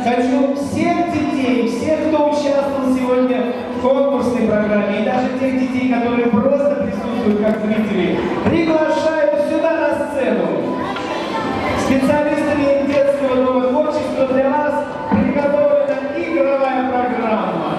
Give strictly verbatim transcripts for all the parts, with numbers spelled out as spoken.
хочу всех детей, всех, кто участвовал сегодня в конкурсной программе, и даже тех детей, которые просто присутствуют как зрители, приглашаю сюда на сцену. Специалистами детского дома творчества для вас приготовлена игровая программа.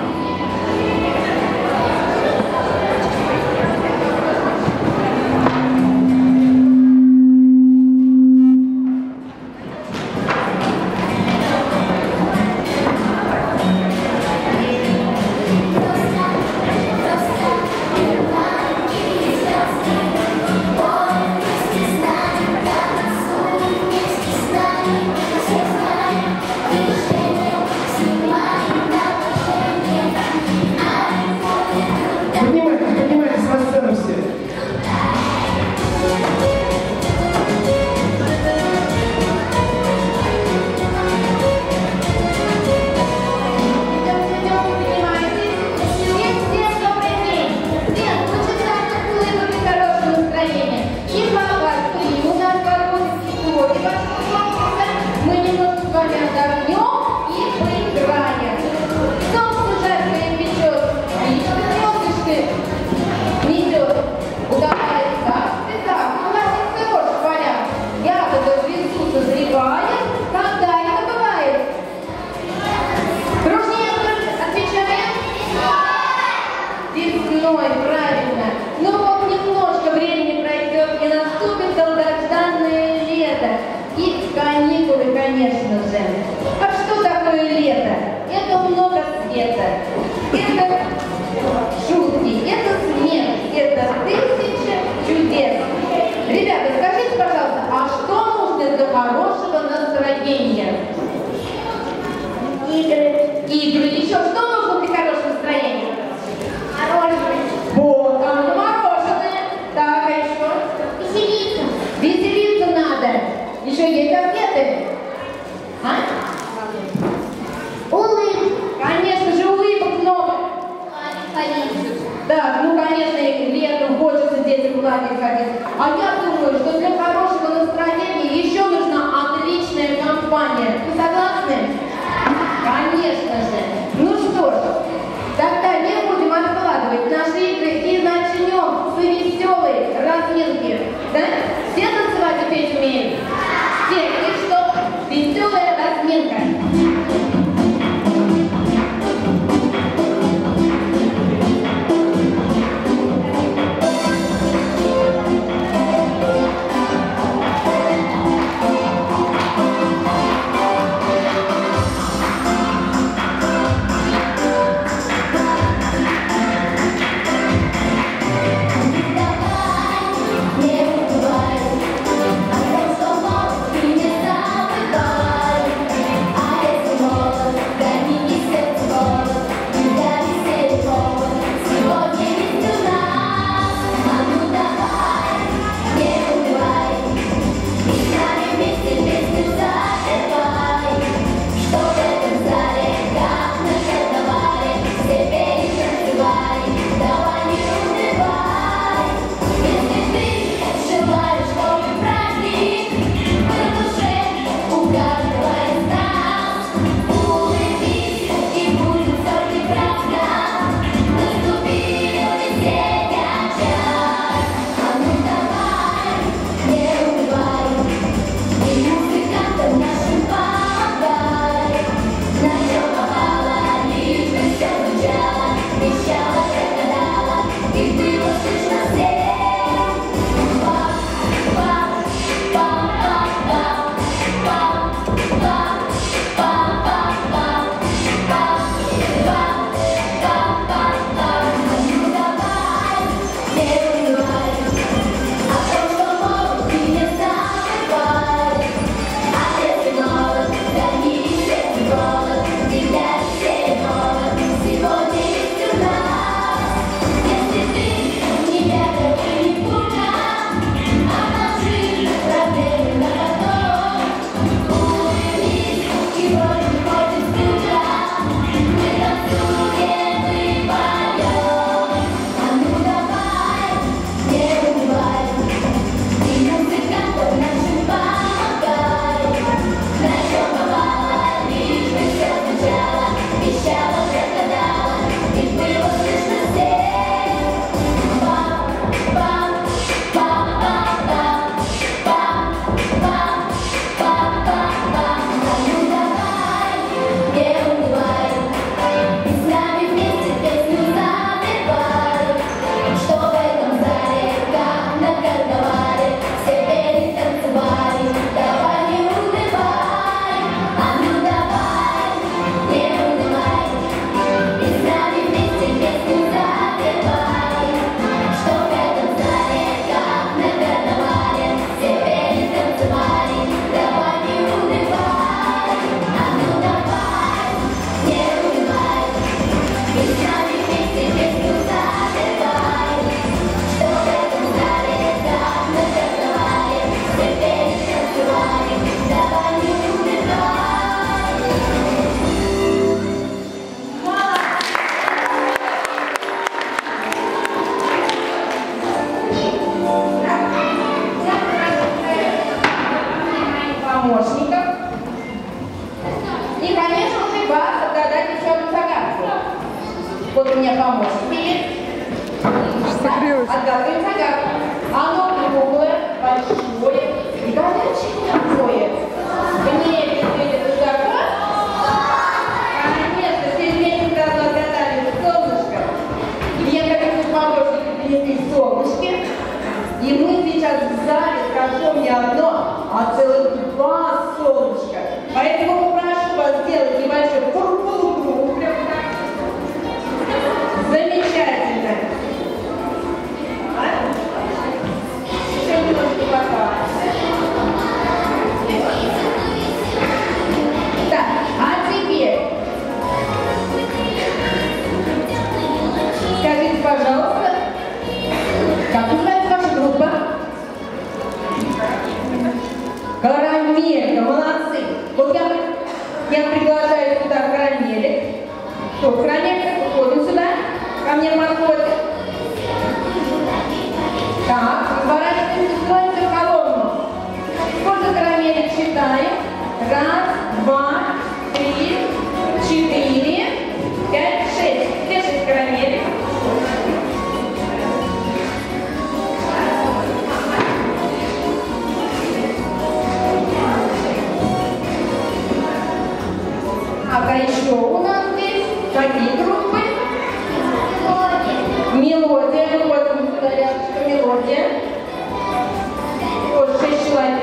Конечно же. А что такое лето? Это много света, это шутки, это смех, это тысяча чудес. Ребята, скажите, пожалуйста, а что нужно для хорошего настроения? Игры. Игры. Еще что нужно для хорошего настроения? Мороженое. Вот, а ну мороженое. Так, а еще? Веселиться. Веселиться надо. Еще есть конфеты. А? Улыбки. Конечно же, улыбок много. Да, ну конечно, летом хочется детям в лагерь ходить. А я думаю, что для хорошего настроения еще нужна отличная компания. Вы согласны? Конечно же. Ну что ж, тогда не будем откладывать наши игры и начнем с веселой разминки. Да? Все танцевать и петь умеют? Все. И что? Веселая разминка. И, конечно же, вас отгадать еще одну загадку. Вот у меня помощник есть. Отгадываем загадку. Оно круглое, большое и горячее такое. В небе светит высоко. Конечно, все вместе сразу отгадали солнышко. И я хочу помощники принесли солнышки. И мы сейчас в зале скажем не одно, а целых два солнышка. Поэтому попрошу вас сделать небольшой круг-круг. Замечательно. Еще немножко пока. Так, а теперь скажите, пожалуйста, как называется ваша группа? Карамелька, молодцы. Вот я, я приглашаю сюда карамели. Что, карамелька, выходим сюда, ко мне подходит. Так, разворачиваемся, строимся в колонну. Сколько карамелек считаем? Раз, два, три, четыре, пять, шесть. Где шесть карамелек? А еще у нас здесь какие группы? Мелодия. Выходим сюда рядышком. Мелодия. Тоже шесть человек.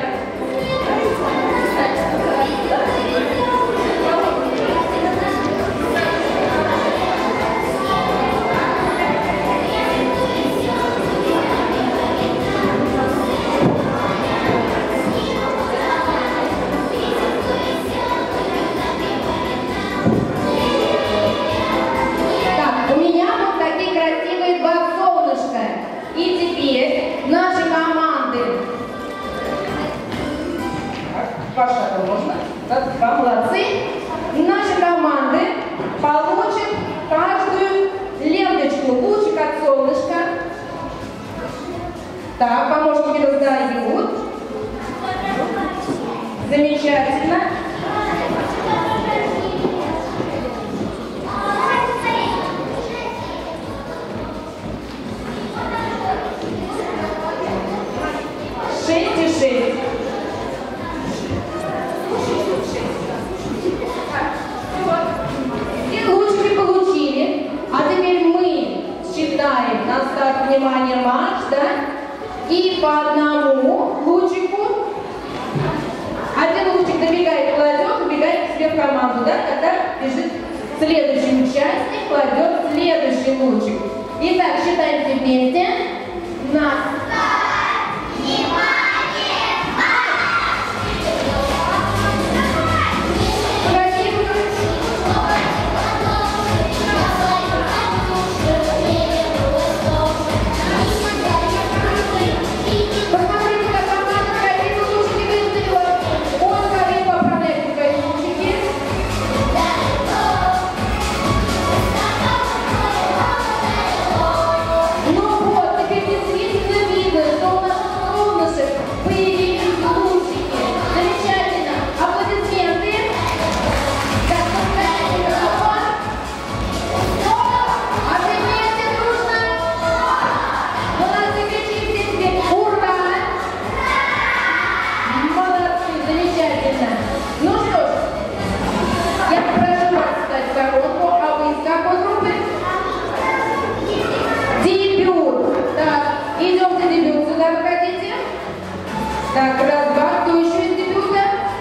И теперь наши команды. Пошагом можно? Да, молодцы. Наши команды получат каждую ленточку, лучик от солнышка. Так, помощники раздают. Замечательно. Шесть и шесть. И лучики получили. А теперь мы считаем на старт, внимание, марш, да? И по одному лучику. Один лучик добегает, кладет, убегает к себе в команду, да? Тогда бежит следующий участник, кладет следующий лучик. Итак, считаем все вместе. На так, раз, два, кто еще из дебюта?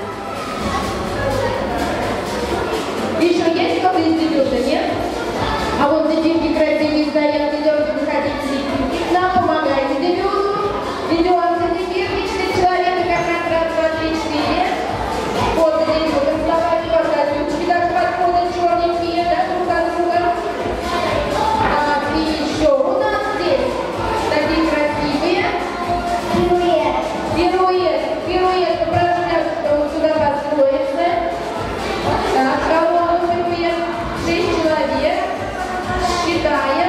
Еще есть кто-то из дебюта, нет? А вот дебютки красивые стоят, идемте, выходите, нам помогайте дебюту. Идемте, дебютки, четыре человека, как раз, раз, два, три, четыре. Вот за дебютом, давайте, пожалуйста, ручки даже подходят черненькие, да, друг от друга. Так, и еще у нас здесь такие красивые. Пируэт, пируэт, упражняться, чтобы сюда построиться. Так, колонну пируэт, шесть человек. Считаем.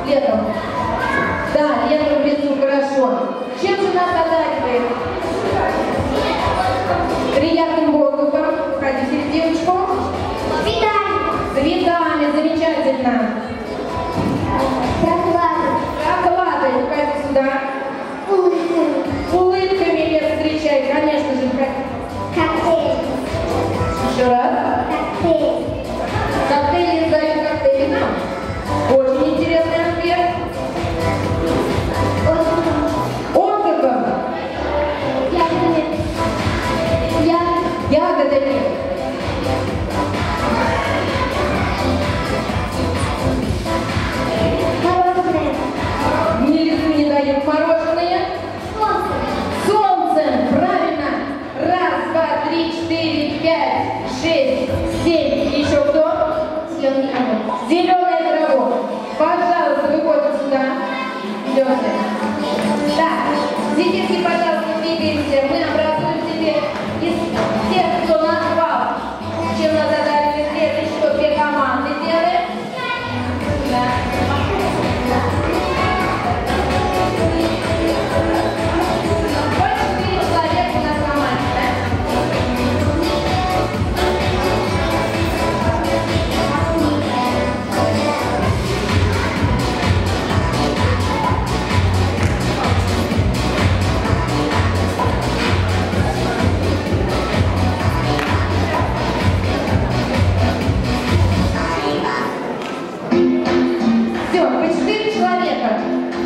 летом. Да, летом в лесу хорошо. Чем же нас одаривает? Приятным воздухом. Уходите в девочку. Цветами. Цветами, замечательно. Прохладой. Прохладой, уходи сюда. Улыбками. Улыбками лес встречай, конечно же. Коктейль. Еще раз. Коктейль. Коктейли издают коктейли нам. Очень интересный аспект. Отдыхом. Ягодами. Я. Ягодами. Мороженое. Мне лесу не дают мороженое. Солнце. Солнцем, правильно. Раз, два, три, четыре, пять, шесть, семь. Еще кто? Зеленый огонь. Зеленая трава. Пожалуйста, выходим сюда. Идемте. Так, детишки, пожалуйста, двигаемся. Мы образуем теперь из тех, кто назвал, чем нас задали следующие, что две команды делаем. Да. Больше четыре человека у нас в команде, да? Все, по четыре человека.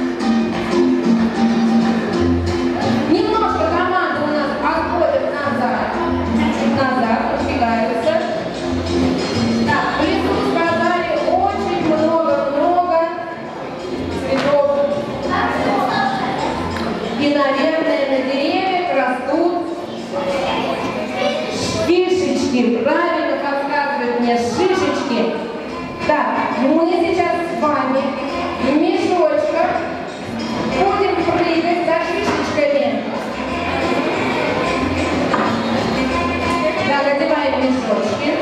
Немножко команда у нас отходит назад. Чуть-чуть назад, убегаются. Так, в лесу сказали очень много-много цветов. И, наверное, на деревьях растут шишечки. Правильно подсказывают мне шишечки. Так, мы сейчас с вами в мешочках будем прыгать за шишечками. Так, одеваем мешочки.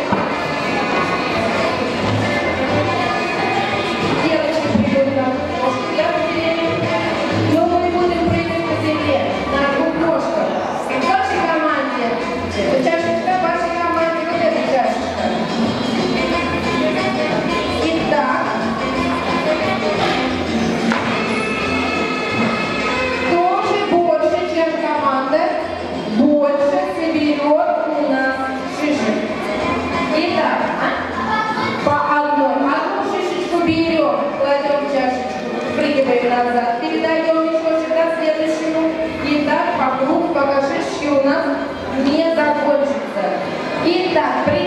Девочки прыгают на двух ножках, я уверена. Но мы будем прыгать по земле на двух ножках. В вашей команде, чашечка, в вашей команде вот эта чашечка. Итак, кто же больше, чем команда, больше соберет у нас шишек? Итак, а? По одной. Одну шишечку берем, кладем в чашечку, прыгиваем назад, передаем мешочек до следующему. И так по кругу, пока шишечки у нас не закончатся. Итак,